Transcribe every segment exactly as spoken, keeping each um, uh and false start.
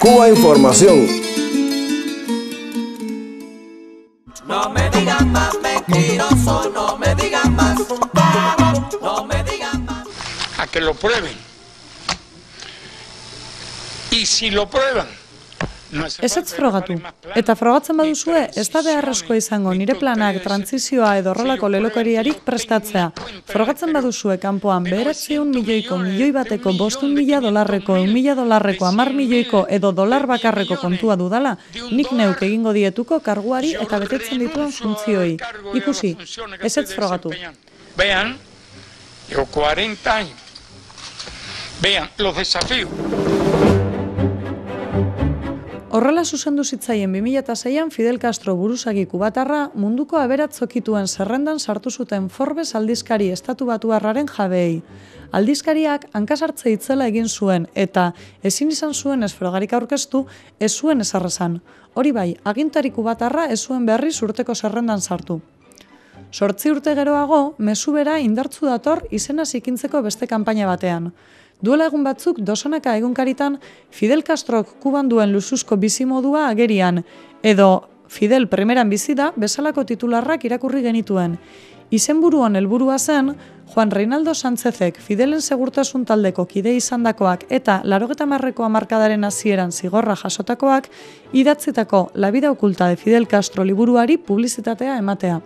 Cuba Información. No me digan más mentiroso, no me digan más, no me digan más. A que lo prueben. Y si lo prueban, ezetz frogatu. Eta frogatzen baduzue, ez da beharrezkoa izango nire planak trantzizioa edo horrelako lelokariarik prestatzea. Frogatzen baduzue kanpoan bederatziehun milioiko milioi bateko bostehun mila dolarreko, ehun mila dolarreko, hamar milioiko edo dolar bakarreko kontua dudala, nik neuk egingo dietuko karguari eta betetzen dituen funtzioei. Ikusi, ezetz frogatu. Vean, llevo cuarenta años. Vean los desafíos. Horrela zuzendu zitzaien bi mila seian Fidel Castro buruzagi kubatarra munduko aberatzokituen zerrendan sartu zuten Forbes aldizkari estatu batuarraren jabeei. Aldizkariak hankasartze itzela egin zuen eta ezin izan zuen ez frogarik aurkeztu, ez zuen ezer esan. Hori bai, agintari kubatarra ez zuen berriz urteko zerrendan sartu. Zortzi urte geroago, mezu bera indartzu dator izena zikintzeko beste kanpaina batean. Duela egun batzuk dozenaka egunkaritan Fidel Castrok Kuban duen luxuzko bizimodua agerian, edo Fidel primeran bizi da bezalako titularrak irakurri genituen. Izenburuan helburua zen, Juan Reinaldo Sánchezek Fidelen segurtasun taldeko kide izandakoak eta laurogeita hamarreko hamarkadaren hasieran zigorra jasotakoak idatzitako La vida oculta de Fidel Castro liburuari publizitatea ematea.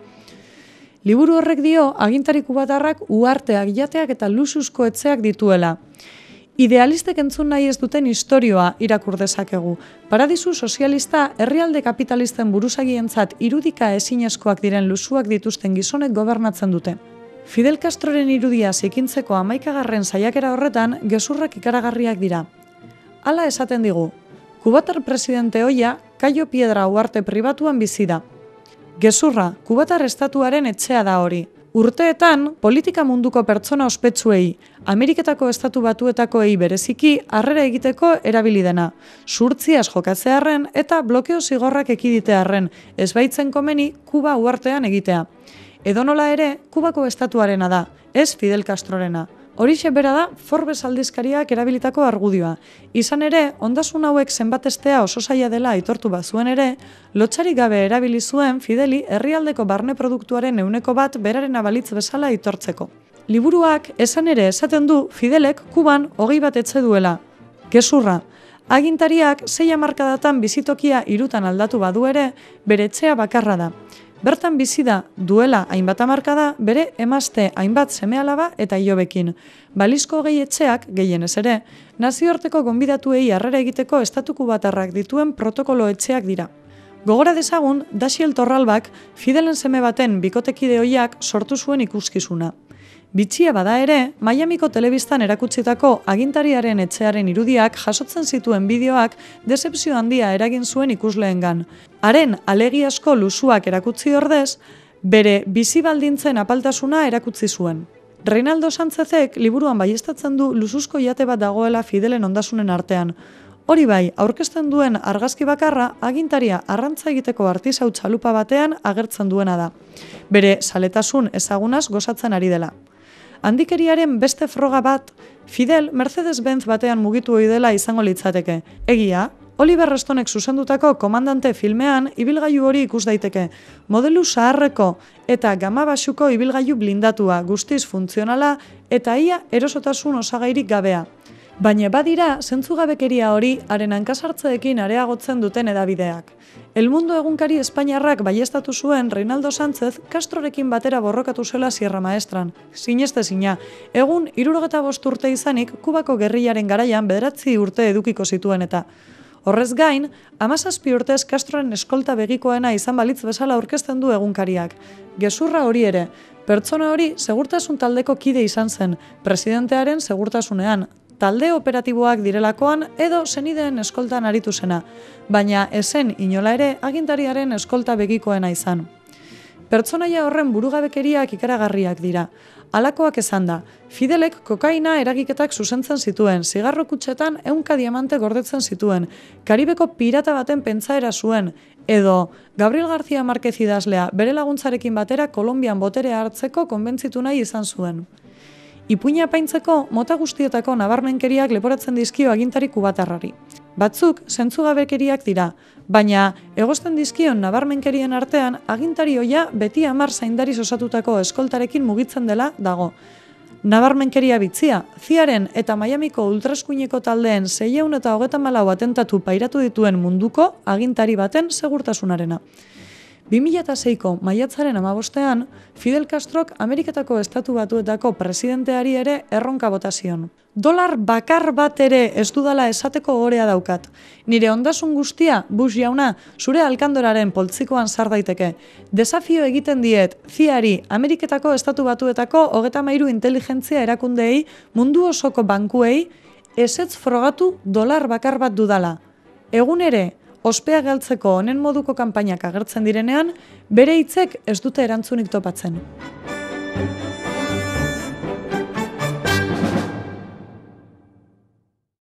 Liburu horrek dio agintari kubatarrak uharteak, jateak eta luxuzko etxeak dituela. Idealistek entzun nahi ez duten istorioa irakur dezakegu. Paradisu sozialista herrialde kapitalisten buruzagientzat irudika ezinezkoak diren luxuak dituzten gizonek gobernatzen dute. Fidel Castroren irudia zikintzeko hamaikagarren saiakera horretan gezurrak ikaragarriak dira. Hala esaten digu, kubatar presidente ohia Cayo Piedra uharte pribatuan bizi da. Gezurra, kubatar estatuaren etxea da hori. Urteetan, politika munduko pertsona ospetsuei, Ameriketako estatu batuetakoei bereziki harrera egiteko erabili dena. Surtziaz jokatzearren eta blokeo zigorrak ekiditearren, ez baitzen komeni Kuba uhartean egitea. Edonola ere, Kubako estatuarena da, ez Fidel Castrorena. Horixe bera da Forbes aldizkariak erabilitako argudioa. Izan ere, ondasun hauek zenbatestea oso zaila dela aitortu bazuen ere, lotsarik gabe erabili zuen Fideli herrialdeko barne produktuaren ehuneko bat beraren abalitz bezala aitortzeko. Liburuak esan ere esaten du Fidelek Kuban hogei bat etxe duela. Gezurra, agintariak sei hamarkadatan bizitokia hirutan aldatu badu ere, bere etxea bakarra da. Bertan bizi da duela hainbat hamarkada bere emazte hainbat seme-alaba eta ilobekin. Balizko gehi etxeak, gehienez ere, nazioarteko gonbidatuei harrera egiteko estatuko batarrak dituen protokolo etxeak dira. Gogora dezagun, Daxiel Torralbak Fidelen seme baten bikotekide ohiak sortu zuen ikuskizuna. Bitxia bada ere, Miamiko telebistan erakutsitako agintariaren etxearen irudiak jasotzen zituen bideoak dezepzio handia eragin zuen ikusleengan. Haren alegiazko luxuak erakutsi ordez, bere bizi baldintzen apaltasuna erakutsi zuen. Reinaldo Sánchezek liburuan baieztatzen du luxuzko jate bat dagoela Fidelen ondasunen artean. Hori bai, aurkezten duen argazki bakarra agintaria arrantza egiteko artisau txalupa batean agertzen duena da. Bere saletasun ezagunaz gozatzen ari dela. Handikeriaren beste froga bat, Fidel Mercedes-Benz batean mugitu ohi dela izango litzateke. Egia, Oliver Stonek zuzendutako Komandante filmean ibilgailu hori ikus daiteke. Modelu zaharreko eta gama baxuko ibilgailu blindatua, guztiz funtzionala eta ia erosotasun osagairik gabea. Baina badira, zentzugabekeria hori haren hankasartzeekin areagotzen duten edabideak. El Mundo egunkari Espainiarrak baieztatu zuen Reinaldo Sánchez Castrorekin batera borrokatu zela Sierra Maestran. Sinestezina, egun hirurogeita bost urte izanik Kubako gerrilaren garaian bederatzi urte edukiko zituen eta. Horrez gain, hamazazpi urtez Castroren eskolta begikoena izan balitz bezala aurkezten du egunkariak. Gezurra hori ere, pertsona hori segurtasun taldeko kide izan zen, presidentearen segurtasunean, talde operatiboak direlakoan edo senideen eskoltan aritu zena, baina esen inola ere agintariaren eskolta begikoena izan. Pertsonaia horren burugabekeriak ikaragarriak dira. Halakoak esan da, Fidelek kokaina eragiketak zuzentzen zituen, zigarro kutxetan ehunka diamante gordetzen zituen, Karibeko pirata baten pentsaera zuen, edo Gabriel García Márquez idazlea bere laguntzarekin batera Kolonbian boterea hartzeko konbentzitu nahi izan zuen. Ipuina apaintzeko mota guztietako nabarmenkeriak leporatzen dizkio agintari kubatarrari. Batzuk zentzugabekeriak dira, baina egozten dizkion nabarmenkerien artean agintari ohia beti hamar zaindariz osatutako eskoltarekin mugitzen dela dago. Nabarmenkeria bitzia, Ziaren eta Miamiko ultraeskuineko taldeen seiehun eta hogeita hamalau atentatu pairatu dituen munduko agintari baten segurtasunarena. bi mila seiko maiatzaren hamabostean, Fidel Castrok Ameriketako Estatu Batuetako presidenteari ere erronka bota zion. Dolar bakar bat ere ez dudala esateko ohorea daukat. Nire ondasun guztia, Bush jauna, zure alkandoraren poltsikoan sar daiteke. Desafio egiten diet, Ziari, Ameriketako Estatu Batuetako hogeita hamairu inteligentzia erakundeei, mundu osoko bankuei, ezetz frogatu dolar bakar bat dudala. Egun ere, ospea galtzeko honen moduko kanpainak agertzen direnean, bere hitzek ez dute erantzunik topatzen.